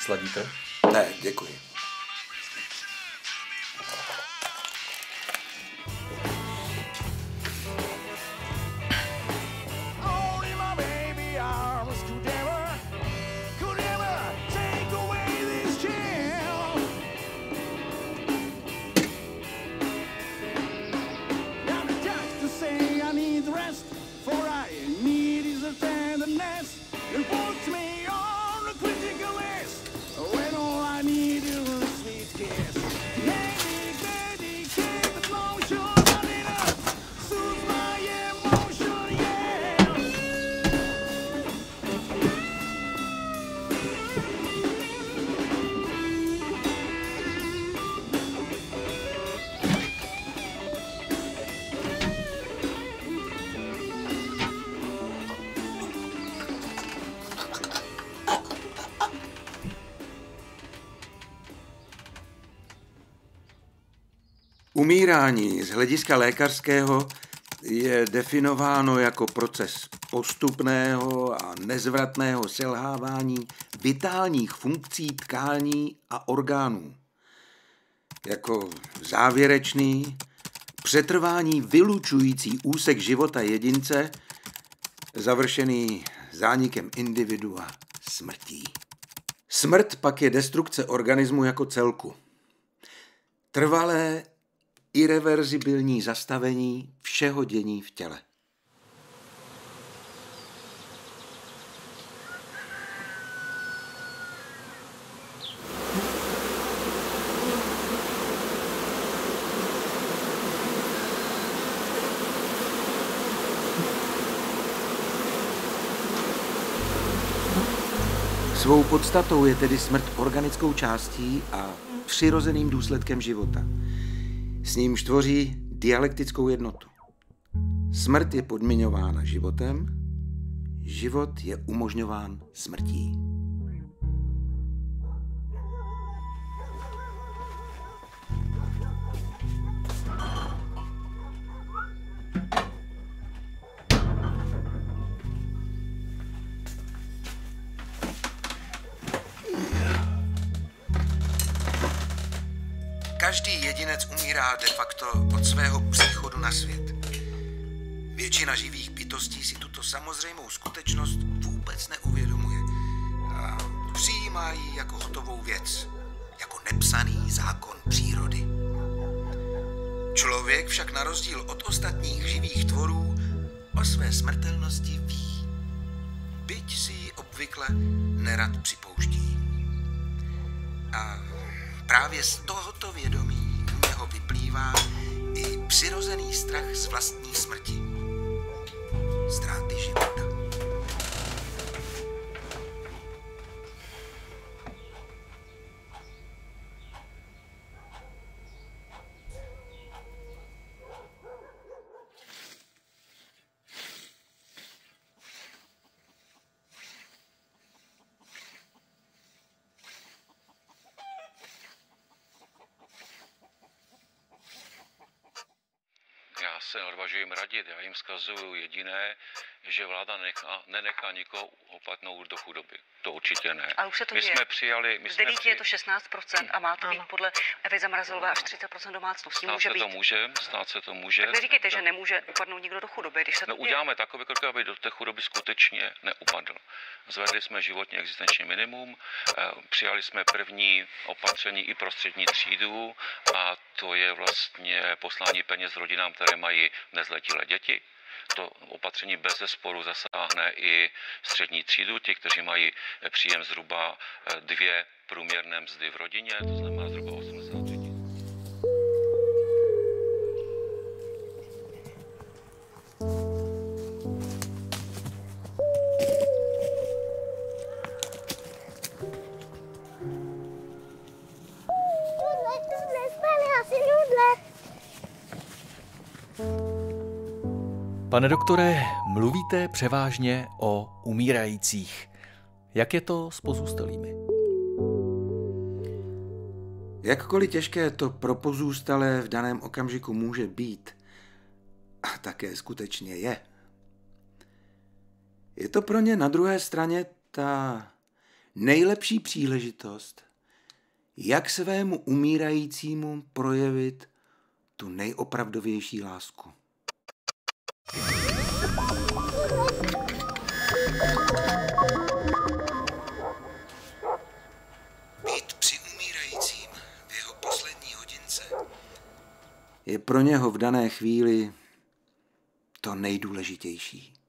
Sladíte? Ne, děkuji. Umírání z hlediska lékařského je definováno jako proces postupného a nezvratného selhávání vitálních funkcí tkání a orgánů. Jako závěrečný, přetrvání vylučující úsek života jedince, završený zánikem individua smrtí. Smrt pak je destrukce organismu jako celku. Trvalé irreverzibilní zastavení všeho dění v těle. Svou podstatou je tedy smrt organickou částí a přirozeným důsledkem života. S nímž tvoří dialektickou jednotu. Smrt je podmiňována životem, život je umožňován smrtí. Každý jedinec umírá de facto od svého příchodu na svět. Většina živých bytostí si tuto samozřejmou skutečnost vůbec neuvědomuje a přijímá ji jako hotovou věc, jako nepsaný zákon přírody. Člověk však na rozdíl od ostatních živých tvorů o své smrtelnosti ví, byť si ji obvykle nerad připouští. A právě z tohoto vědomí u něho vyplývá i přirozený strach z vlastní smrti, ztráty života. Já se neodvažuji radit, já jim vzkazuju jediné, že vláda nenechá nikoho opatnout do chudoby. To určitě ne. Ale už se to my děje. jsme přijali... Z 9 je to 16% a má to být podle Evy Zamrazilové až 30% domácností. Může být. Stát se to může. Tak neříkejte, že nemůže upadnout nikdo do chudoby, když se to děje. Uděláme takové kroky, aby do té chudoby skutečně neupadl. Zvedli jsme životní existenční minimum, přijali jsme první opatření i pro střední třídu a to je vlastně poslání peněz rodinám, které mají nezletilé děti. To opatření bez zesporu zasáhne i střední třídu, ti, kteří mají příjem zhruba 2 průměrné mzdy v rodině, to znamená zhruba 80 lidí. Pane doktore, mluvíte převážně o umírajících. Jak je to s pozůstalými? Jakkoliv těžké to pro pozůstalé v daném okamžiku může být, a také skutečně je to pro ně na druhé straně ta nejlepší příležitost, jak svému umírajícímu projevit tu nejopravdovější lásku. Být při umírajícím v jeho poslední hodince je pro něho v dané chvíli to nejdůležitější.